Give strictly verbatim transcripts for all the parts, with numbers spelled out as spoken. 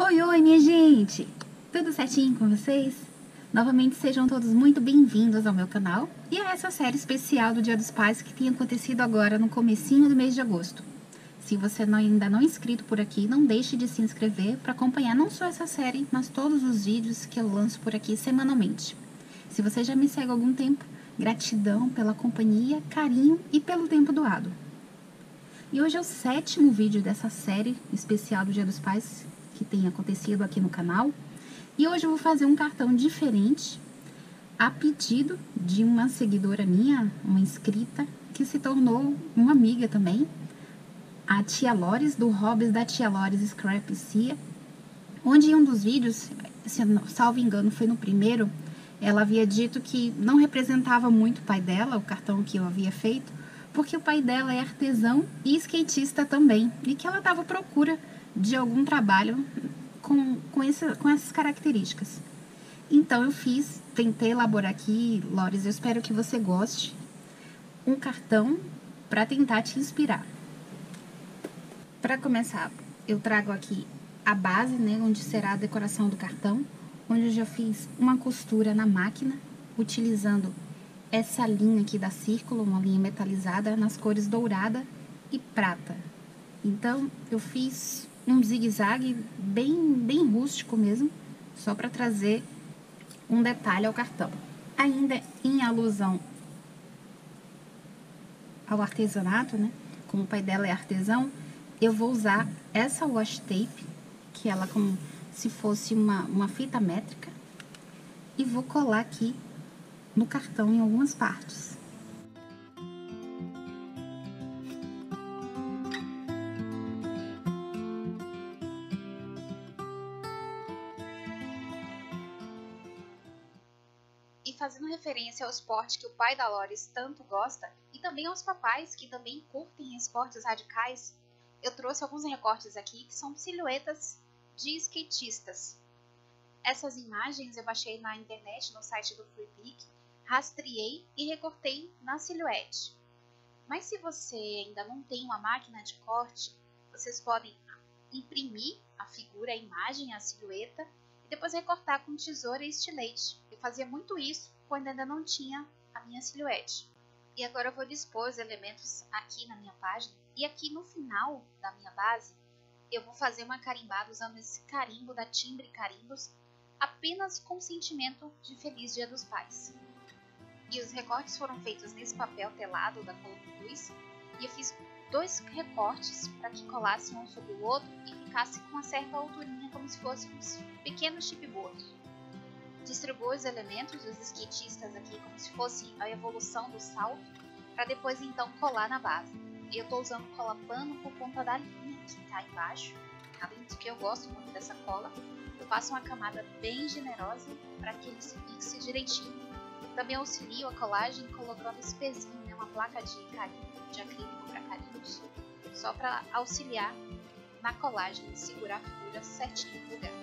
Oi, oi, minha gente! Tudo certinho com vocês? Novamente sejam todos muito bem-vindos ao meu canal e a essa série especial do Dia dos Pais que tem acontecido agora no comecinho do mês de agosto. Se você não, ainda não é inscrito por aqui, não deixe de se inscrever para acompanhar não só essa série, mas todos os vídeos que eu lanço por aqui semanalmente. Se você já me segue há algum tempo, gratidão pela companhia, carinho e pelo tempo doado. E hoje é o sétimo vídeo dessa série especial do Dia dos Pais que tem acontecido aqui no canal. E hoje eu vou fazer um cartão diferente a pedido de uma seguidora minha, uma inscrita, que se tornou uma amiga também, a Tia Lores, do Hobbies da Tia Lores Scrap Cia, onde em um dos vídeos, se salvo engano foi no primeiro, ela havia dito que não representava muito o pai dela, o cartão que eu havia feito, porque o pai dela é artesão e skatista também, e que ela estava à procura de algum trabalho com, com, esse, com essas características. Então eu fiz, tentei elaborar aqui, Lores, eu espero que você goste, um cartão para tentar te inspirar. Para começar, eu trago aqui a base, né, onde será a decoração do cartão, onde eu já fiz uma costura na máquina, utilizando essa linha aqui da Círculo, uma linha metalizada, nas cores dourada e prata. Então, eu fiz um zigue-zague bem, bem rústico mesmo, só para trazer um detalhe ao cartão. Ainda em alusão ao artesanato, né? Como o pai dela é artesão, eu vou usar essa washi tape, que ela como se fosse uma, uma fita métrica, e vou colar aqui no cartão em algumas partes. E fazendo referência ao esporte que o pai da Lores tanto gosta, e também aos papais que também curtem esportes radicais, eu trouxe alguns recortes aqui que são silhuetas de skatistas. Essas imagens eu baixei na internet, no site do Freepik, rastreei e recortei na silhuete. Mas se você ainda não tem uma máquina de corte, vocês podem imprimir a figura, a imagem, a silhueta, e depois recortar com tesoura e estilete. Eu fazia muito isso quando ainda não tinha a minha silhuete. E agora eu vou dispor os elementos aqui na minha página, e aqui no final da minha base, eu vou fazer uma carimbada usando esse carimbo da Timbre Carimbos, apenas com sentimento de Feliz Dia dos Pais. E os recortes foram feitos nesse papel telado da Color Luz, e eu fiz dois recortes para que colassem um sobre o outro e ficasse com uma certa alturinha, como se fossem uns pequenos chipboards. Distribuo os elementos dos skatistas aqui como se fosse a evolução do salto, para depois então colar na base. E eu estou usando cola pano por conta da linha que está embaixo, além de que eu gosto muito dessa cola. Eu faço uma camada bem generosa para que ele se fixe direitinho. Também auxilio a colagem colocando esse pezinho, né, uma placa de carimbo, de acrílico para carimbos, só para auxiliar na colagem e segurar a figura certinho no lugar.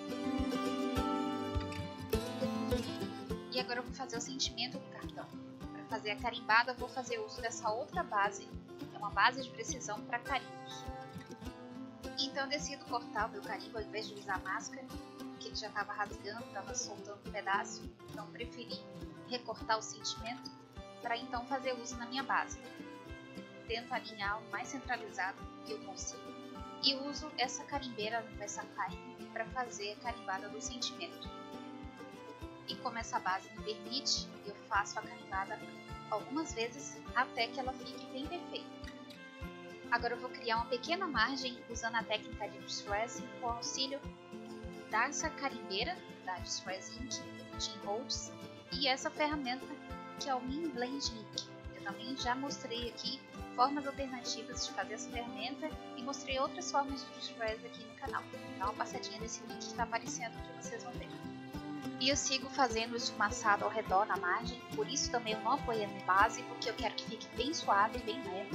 E agora eu vou fazer o sentimento do cartão. Para fazer a carimbada eu vou fazer uso dessa outra base, é uma base de precisão para carimbos. Então eu decido cortar o meu carimbo ao invés de usar máscara, que ele já estava rasgando, estava soltando um pedaço, então preferi recortar o sentimento para então fazer uso na minha base. Tento alinhar o mais centralizado que eu consigo e uso essa carimbeira no Versailles para fazer a carimbada do sentimento. E como essa base me permite, eu faço a carimbada algumas vezes até que ela fique bem perfeita. Agora eu vou criar uma pequena margem usando a técnica de Distressing com o auxílio dessa carimbeira da Distress Ink, Team Holds, e essa ferramenta que é o Min Blend Ink. Eu também já mostrei aqui formas alternativas de fazer essa ferramenta e mostrei outras formas de Distress aqui no canal. Dá uma passadinha nesse link que está aparecendo que vocês vão ver. E eu sigo fazendo esfumaçado ao redor na margem, por isso também eu não apoio a base, porque eu quero que fique bem suave e bem leve.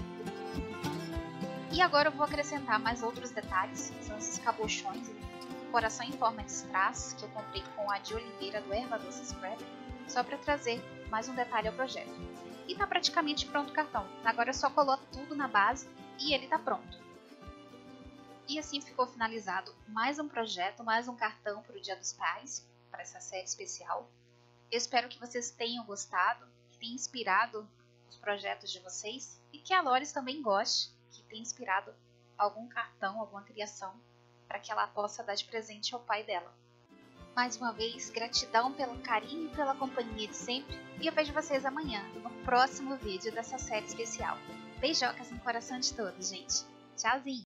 E agora eu vou acrescentar mais outros detalhes, são esses cabochões, coração em forma de strass, que eu comprei com a de Oliveira do Erva Doce Scrap, só para trazer mais um detalhe ao projeto. E tá praticamente pronto o cartão, agora eu só coloco tudo na base e ele tá pronto. E assim ficou finalizado mais um projeto, mais um cartão para o Dia dos Pais, para essa série especial. Eu espero que vocês tenham gostado, que tenha inspirado os projetos de vocês e que a Loris também goste, que tenha inspirado algum cartão, alguma criação, para que ela possa dar de presente ao pai dela. Mais uma vez, gratidão pelo carinho e pela companhia de sempre, e eu vejo vocês amanhã, no próximo vídeo dessa série especial. Beijocas no coração de todos, gente. Tchauzinho!